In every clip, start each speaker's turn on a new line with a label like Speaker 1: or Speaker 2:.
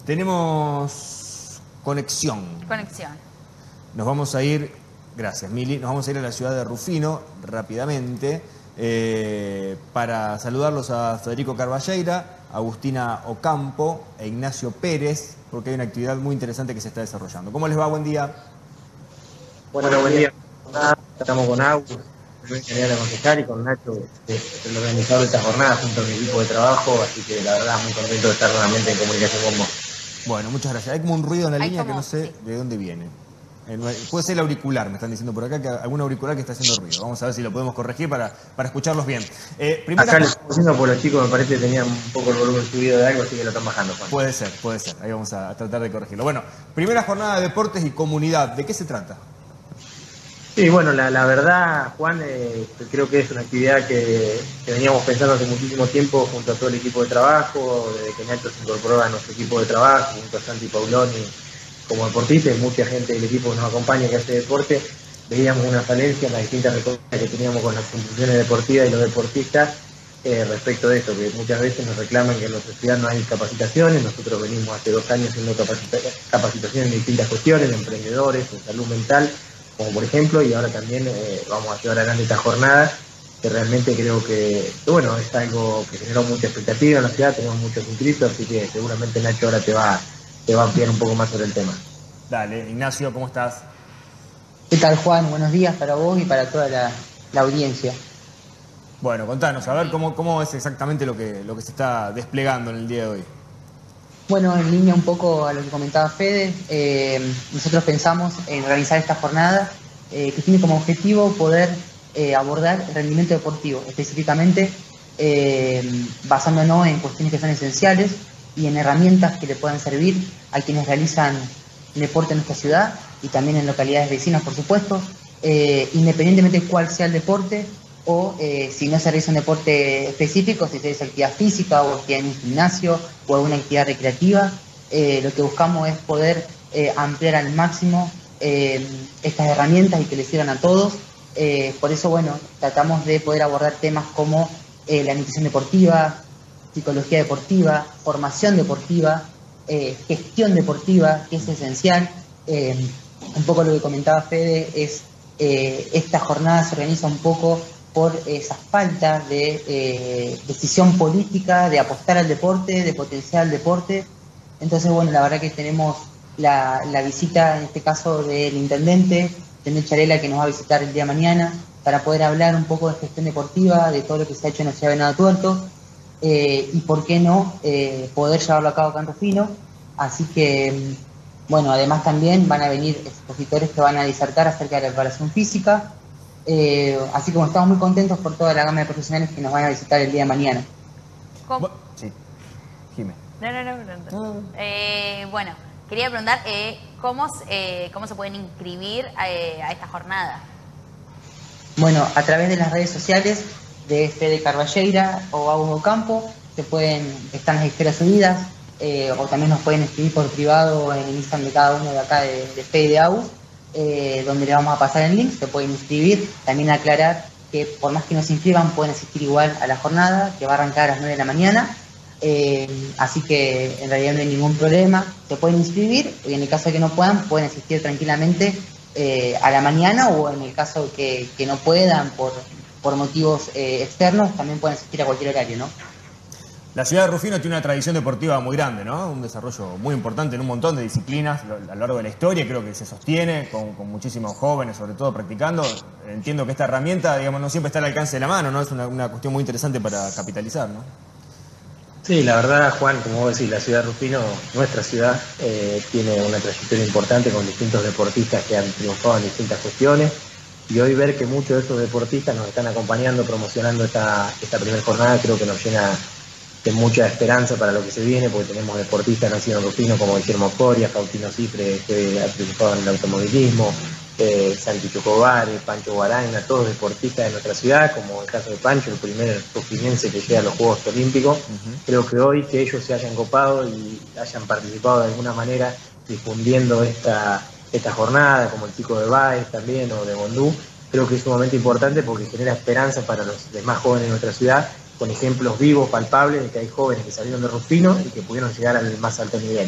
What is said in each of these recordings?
Speaker 1: Tenemos conexión.
Speaker 2: Conexión.
Speaker 1: Nos vamos a ir, gracias Mili, nos vamos a ir a la ciudad de Rufino rápidamente para saludarlos a Federico Carballeira, Agustina Ocampo e Ignacio Pérez, porque hay una actividad muy interesante que se está desarrollando. ¿Cómo les va? Buen día.
Speaker 3: Bueno, buen día. Estamos con Agus, ingeniero concejal, y con Nacho, el organizador de esta jornada, junto a mi equipo de trabajo, así que la verdad muy contento de estar nuevamente en comunicación con vos.
Speaker 1: Bueno, muchas gracias. Hay como un ruido en la línea que no sé
Speaker 2: sí.
Speaker 1: de dónde viene. Puede ser el auricular, me están diciendo por acá, que algún auricular que está haciendo ruido. Vamos a ver si lo podemos corregir para escucharlos bien.
Speaker 3: Acá lo estamos haciendo por los chicos, me parece que tenían un poco el volumen subido de algo, así que lo están bajando, Juan.
Speaker 1: Puede ser. Ahí vamos a tratar de corregirlo. Bueno, primera jornada de deportes y comunidad. ¿De qué se trata?
Speaker 3: Sí, bueno, la verdad, Juan, creo que es una actividad que veníamos pensando hace muchísimo tiempo junto a todo el equipo de trabajo, desde que Nacho se incorporó a nuestro equipo de trabajo, junto a Santi Pauloni como deportista y mucha gente del equipo que nos acompaña que hace deporte. Veíamos una falencia en las distintas recorridas que teníamos con las instituciones deportivas y los deportistas respecto de esto, que muchas veces nos reclaman que en nuestra ciudad no hay capacitaciones. Nosotros venimos hace 2 años haciendo capacitaciones en distintas cuestiones, de emprendedores, en salud mental, como por ejemplo, y ahora también vamos a llevar adelante esta jornada, que realmente creo que bueno, es algo que generó mucha expectativa en la ciudad, tenemos muchos inscritos, así que seguramente Nacho ahora te va a ampliar un poco más sobre el tema.
Speaker 1: Dale, Ignacio, ¿cómo estás?
Speaker 4: ¿Qué tal, Juan? Buenos días para vos y para toda la audiencia.
Speaker 1: Bueno, contanos, a ver cómo es exactamente lo que se está desplegando en el día de hoy.
Speaker 4: Bueno, en línea un poco a lo que comentaba Fede, nosotros pensamos en realizar esta jornada que tiene como objetivo poder abordar el rendimiento deportivo, específicamente basándonos en cuestiones que son esenciales y en herramientas que le puedan servir a quienes realizan deporte en nuestra ciudad y también en localidades vecinas, por supuesto, independientemente de cuál sea el deporte o si no se realiza un deporte específico, si se realiza actividad física o actividad en un gimnasio o alguna actividad recreativa. Lo que buscamos es poder ampliar al máximo estas herramientas y que les sirvan a todos. Por eso, bueno, tratamos de poder abordar temas como la nutrición deportiva, psicología deportiva, formación deportiva, gestión deportiva, que es esencial. Un poco lo que comentaba Fede es esta jornada se organiza un poco por esa falta de decisión política, de apostar al deporte, de potenciar el deporte. Entonces, bueno, la verdad que tenemos la visita, en este caso, del intendente, Tendel Charela, que nos va a visitar el día de mañana, para poder hablar un poco de gestión deportiva, de todo lo que se ha hecho en la ciudad de Venado Tuerto, y por qué no poder llevarlo a cabo acá en Rufino. Así que, bueno, además también van a venir expositores que van a disertar acerca de la preparación física. Así que estamos muy contentos por toda la gama de profesionales que nos van a visitar el día de mañana.
Speaker 1: Sí, Jimé.
Speaker 2: No. Bueno, quería preguntar cómo se pueden inscribir a esta jornada.
Speaker 4: Bueno, a través de las redes sociales de Fede Carballeira o Agus Ocampo están las historias subidas, o también nos pueden escribir por privado en el Instagram de cada uno de acá de Fede y de Agus, donde le vamos a pasar el link, se pueden inscribir. También aclarar que por más que no se inscriban pueden asistir igual a la jornada, que va a arrancar a las 9 de la mañana, así que en realidad no hay ningún problema, se pueden inscribir y en el caso de que no puedan asistir tranquilamente a la mañana, o en el caso que no puedan por motivos externos también pueden asistir a cualquier horario, ¿no?
Speaker 1: La ciudad de Rufino tiene una tradición deportiva muy grande, ¿no? Un desarrollo muy importante en un montón de disciplinas a lo largo de la historia. Creo que se sostiene con muchísimos jóvenes, sobre todo practicando. Entiendo que esta herramienta, digamos, no siempre está al alcance de la mano, ¿no? Es una cuestión muy interesante para capitalizar, ¿no?
Speaker 3: Sí, la verdad, Juan, como vos decís, la ciudad de Rufino, nuestra ciudad, tiene una trayectoria importante con distintos deportistas que han triunfado en distintas cuestiones. Y hoy ver que muchos de esos deportistas nos están acompañando, promocionando esta primera jornada, creo que nos llena de mucha esperanza para lo que se viene, porque tenemos deportistas nacidos en Rufino como Guillermo Coria, Faustino Cifre, que ha triunfado en el automovilismo, Santi Chocobares, Pancho Guaraina, todos deportistas de nuestra ciudad, como el caso de Pancho, el primer rufiniense que llega a los Juegos Olímpicos. Creo que hoy que ellos se hayan copado y hayan participado de alguna manera difundiendo esta jornada, como el chico de Baez también, o de Bondú, creo que es sumamente importante porque genera esperanza para los demás jóvenes de nuestra ciudad, con ejemplos vivos, palpables, de que hay jóvenes que salieron de Rufino y que pudieron llegar al más alto nivel.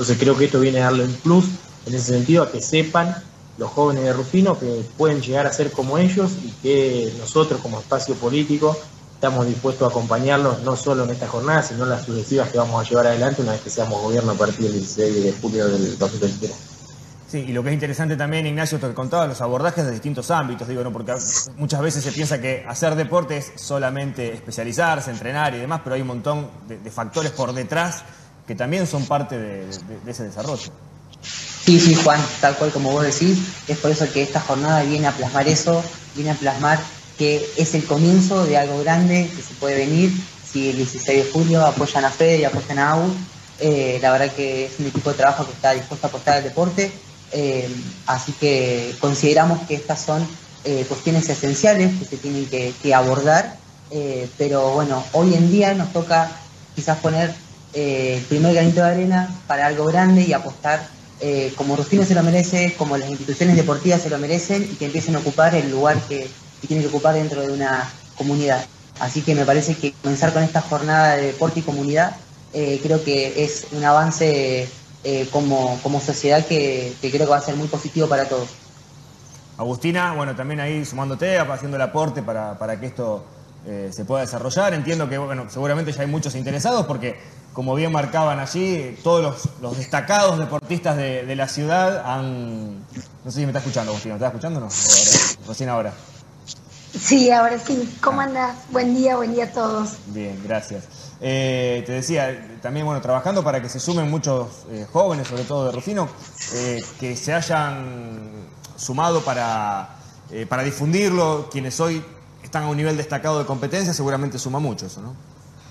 Speaker 3: Entonces creo que esto viene a darle un plus en ese sentido, a que sepan los jóvenes de Rufino que pueden llegar a ser como ellos y que nosotros como espacio político estamos dispuestos a acompañarlos no solo en esta jornada, sino en las sucesivas que vamos a llevar adelante una vez que seamos gobierno a partir del 16 de julio del 2023.
Speaker 1: Sí, y lo que es interesante también, Ignacio, esto que contaba, los abordajes de distintos ámbitos, digo, ¿no? Porque muchas veces se piensa que hacer deporte es solamente especializarse, entrenar y demás, pero hay un montón de factores por detrás que también son parte de ese desarrollo.
Speaker 4: Sí, sí, Juan, tal cual como vos decís, es por eso que esta jornada viene a plasmar eso, viene a plasmar que es el comienzo de algo grande que se puede venir si el 16 de julio apoyan a Fede y apoyan a AU. La verdad que es un equipo de trabajo que está dispuesto a apostar al deporte, así que consideramos que estas son cuestiones esenciales que se tienen que abordar, pero bueno, hoy en día nos toca quizás poner el primer granito de arena para algo grande y apostar como Rufino se lo merece, como las instituciones deportivas se lo merecen y que empiecen a ocupar el lugar que tienen que ocupar dentro de una comunidad. Así que me parece que comenzar con esta jornada de deporte y comunidad creo que es un avance como sociedad que creo que va a ser muy positivo para todos.
Speaker 1: Agustina, bueno, también ahí sumándote, haciendo el aporte para que esto se pueda desarrollar. Entiendo que, bueno, seguramente ya hay muchos interesados porque, como bien marcaban allí, todos los destacados deportistas de la ciudad han... No sé si me está escuchando, Agustina, ¿me está escuchando o no? Recién ahora.
Speaker 5: Sí, ahora sí. ¿Cómo andás? Buen día a todos.
Speaker 1: Bien, gracias. Te decía, también, bueno, trabajando para que se sumen muchos jóvenes, sobre todo de Rufino, que se hayan sumado para difundirlo, quienes hoy están a un nivel destacado de competencia, seguramente suma mucho eso, ¿no?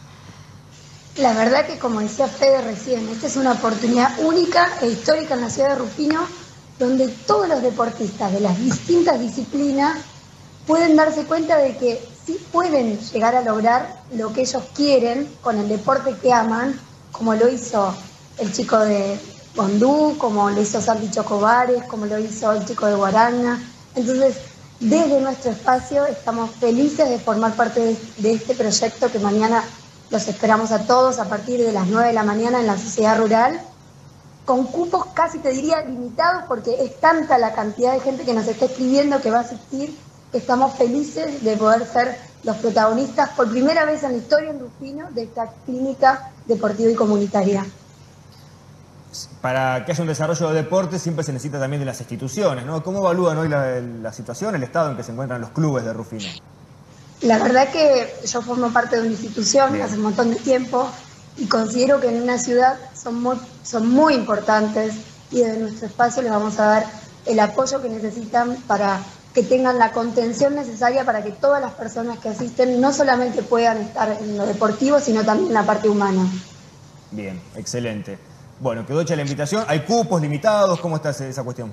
Speaker 5: La verdad que, como decía Fede recién, esta es una oportunidad única e histórica en la ciudad de Rufino, donde todos los deportistas de las distintas disciplinas pueden darse cuenta de que sí pueden llegar a lograr lo que ellos quieren con el deporte que aman, como lo hizo el chico de Bondú, como lo hizo Santi Chocobares, como lo hizo el chico de Guarana. Entonces, desde nuestro espacio estamos felices de formar parte de este proyecto que mañana los esperamos a todos a partir de las 9 de la mañana en la Sociedad Rural, con cupos casi te diría limitados porque es tanta la cantidad de gente que nos está escribiendo que va a asistir, que estamos felices de poder ser los protagonistas por primera vez en la historia en Rufino de esta clínica deportiva y comunitaria.
Speaker 1: Para que haya un desarrollo de deporte siempre se necesita también de las instituciones, ¿no? ¿Cómo evalúan hoy la situación, el estado en que se encuentran los clubes de Rufino?
Speaker 5: La verdad que yo formo parte de una institución hace un montón de tiempo y considero que en una ciudad son muy importantes y desde nuestro espacio les vamos a dar el apoyo que necesitan para que tengan la contención necesaria para que todas las personas que asisten no solamente puedan estar en lo deportivo, sino también en la parte humana.
Speaker 1: Bien, excelente. Bueno, quedó hecha la invitación. ¿Hay cupos limitados? ¿Cómo está esa cuestión?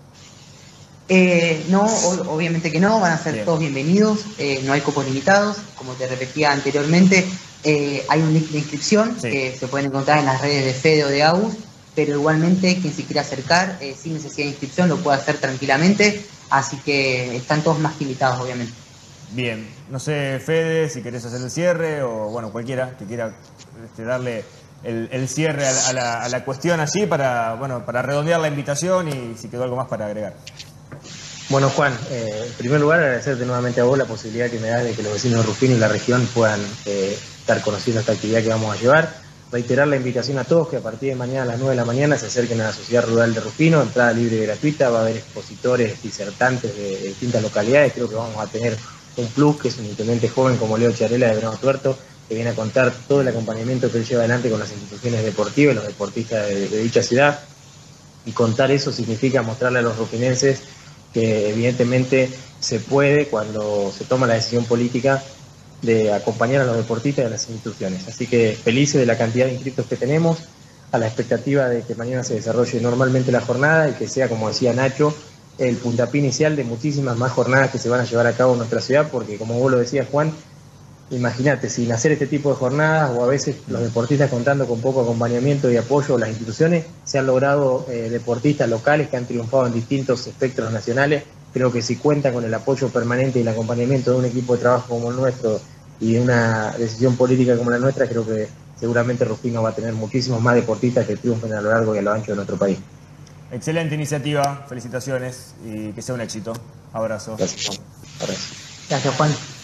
Speaker 4: No, obviamente que no, van a ser todos bienvenidos, no hay cupos limitados, como te repetía anteriormente, hay un link de inscripción que se pueden encontrar en las redes de Fede o de AUS, pero igualmente quien se quiera acercar sin necesidad de inscripción lo puede hacer tranquilamente, así que están todos más que invitados, obviamente.
Speaker 1: Bien, no sé, Fede, si querés hacer el cierre o, bueno, cualquiera que quiera darle el cierre a la cuestión allí para redondear la invitación y si quedó algo más para agregar.
Speaker 3: Bueno, Juan, en primer lugar agradecerte nuevamente a vos la posibilidad que me das de que los vecinos de Rufino y la región puedan estar conociendo esta actividad que vamos a llevar. Reiterar la invitación a todos que a partir de mañana a las 9 de la mañana se acerquen a la Sociedad Rural de Rufino, entrada libre y gratuita, va a haber expositores, disertantes de distintas localidades, creo que vamos a tener un plus, que es un intendente joven como Leo Charela de Venado Tuerto, que viene a contar todo el acompañamiento que él lleva adelante con las instituciones deportivas y los deportistas de dicha ciudad, y contar eso significa mostrarle a los rufinenses que evidentemente se puede cuando se toma la decisión política de acompañar a los deportistas y a las instituciones. Así que felices de la cantidad de inscritos que tenemos, a la expectativa de que mañana se desarrolle normalmente la jornada y que sea, como decía Nacho, el puntapié inicial de muchísimas más jornadas que se van a llevar a cabo en nuestra ciudad, porque como vos lo decías, Juan, imagínate, sin hacer este tipo de jornadas o a veces los deportistas contando con poco acompañamiento y apoyo de las instituciones, se han logrado deportistas locales que han triunfado en distintos espectros nacionales. Creo que si cuentan con el apoyo permanente y el acompañamiento de un equipo de trabajo como el nuestro y una decisión política como la nuestra, creo que seguramente Rufino va a tener muchísimos más deportistas que triunfen a lo largo y a lo ancho de nuestro país.
Speaker 1: Excelente iniciativa, felicitaciones y que sea un éxito. Abrazo.
Speaker 3: Gracias, Juan. Abrazo.
Speaker 4: Gracias, Juan.